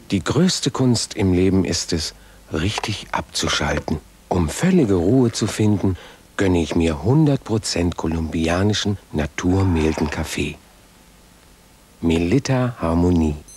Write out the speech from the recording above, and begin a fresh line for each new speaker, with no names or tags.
Die größte Kunst im Leben ist es, richtig abzuschalten. Um völlige Ruhe zu finden, gönne ich mir 100% kolumbianischen naturmilden Kaffee. Melitta Harmonie.